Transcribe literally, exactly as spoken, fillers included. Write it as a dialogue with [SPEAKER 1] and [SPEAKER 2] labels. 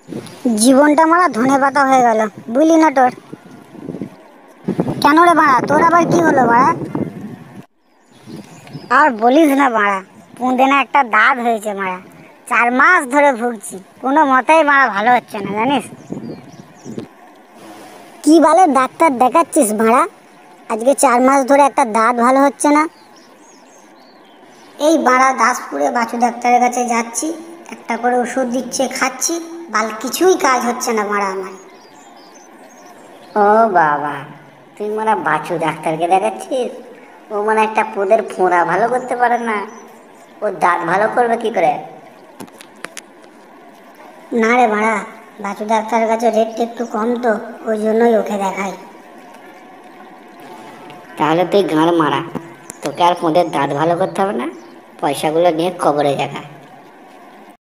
[SPEAKER 1] জীবনটা মারা ধনে পাতা হয়ে গেল, বুঝলি না তোর? কেন রে বাড়া, তোর আবার কি হলো বাড়া? আর বলিস না বাড়া, পুঁদে না একটা দাঁত হয়েছে মারা। চার মাস ধরে ভুগছি, কোনো মতেই মারা ভালো হচ্ছে না জানিস। কি বলে ডাক্তার দেখাচ্ছিস ভাড়া? আজকে চার মাস ধরে একটা দাঁত ভালো হচ্ছে না। এই বাড়া দাসপুরে বাছু ডাক্তারের কাছে যাচ্ছি, একটা করে ওষুধ দিচ্ছে খাচ্ছি, বাল কিছুই কাজ হচ্ছে না মারা আমার। ও বাবা, তুই মানে বাছু ডাক্তারকে দেখাচ্ছিস? ও মানে একটা পোদের ফোঁড়া ভালো করতে পারে না, ও দাঁত ভালো করবে কি করে? না রে ভাড়া, বাছু ডাক্তারের কাছে রেটটা একটু কম তো, ওই জন্যই ওকে দেখাই। তাহলে তুই গাঁড় মারা, তোকে আর পোদের দাঁত ভালো করতে হবে না, পয়সাগুলো নিয়ে কবরে জায়গা।